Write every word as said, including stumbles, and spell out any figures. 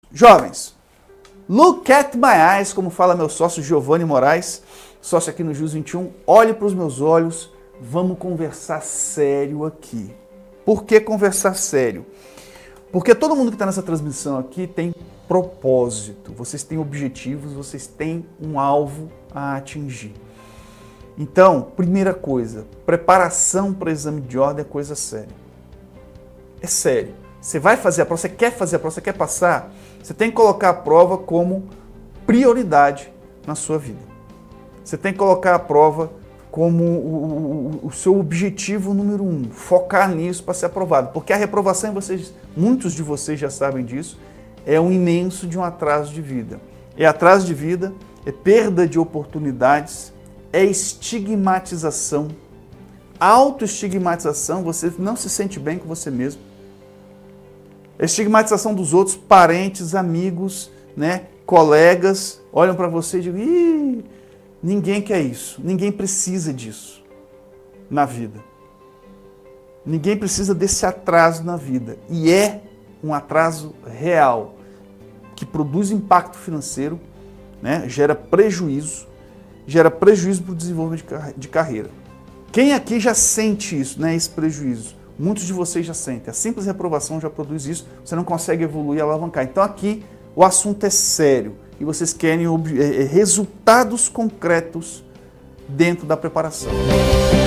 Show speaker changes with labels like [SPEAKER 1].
[SPEAKER 1] Jovens, look at my eyes, como fala meu sócio Giovanni Moraes, sócio aqui no Jus vinte e um, olhe para os meus olhos, vamos conversar sério aqui. Por que conversar sério? Porque todo mundo que está nessa transmissão aqui tem propósito, vocês têm objetivos, vocês têm um alvo a atingir. Então, primeira coisa, preparação para exame de ordem é coisa séria. É sério. Você vai fazer a prova, você quer fazer a prova, você quer passar, você tem que colocar a prova como prioridade na sua vida. Você tem que colocar a prova como o, o, o seu objetivo número um, focar nisso para ser aprovado. Porque a reprovação, vocês, muitos de vocês já sabem disso, é um imenso de um atraso de vida. É atraso de vida, é perda de oportunidades, é estigmatização, autoestigmatização, você não se sente bem com você mesmo. É estigmatização dos outros, parentes, amigos, né, colegas, olham para você e dizem, ih, ninguém quer isso, ninguém precisa disso na vida. Ninguém precisa desse atraso na vida. E é um atraso real, que produz impacto financeiro, né, gera prejuízo, gera prejuízo para o desenvolvimento de carreira. Quem aqui já sente isso, né, esse prejuízo? Muitos de vocês já sentem. A simples reprovação já produz isso, você não consegue evoluir e alavancar. Então aqui o assunto é sério e vocês querem resultados concretos dentro da preparação.